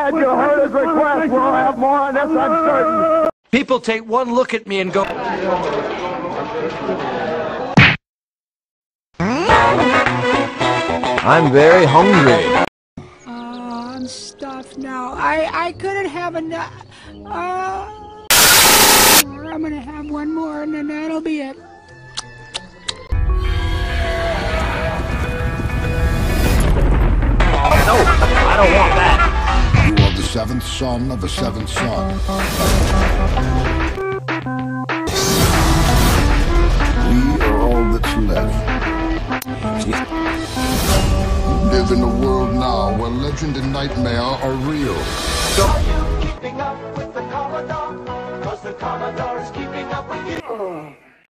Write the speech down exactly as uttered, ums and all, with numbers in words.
glad you heard his request. We'll have more on this, I'm certain. People take one look at me and go... I'm very hungry. Oh, I'm stuffed now. I, I couldn't have enough. Uh, I'm gonna have one more and then that'll be it. No, I don't want that. You are the seventh son of the seventh son. We are all that's left. We live in a world now where legend and nightmare are real. Are you keeping up with the Commodore? 'Cause the Commodore is keeping up with you.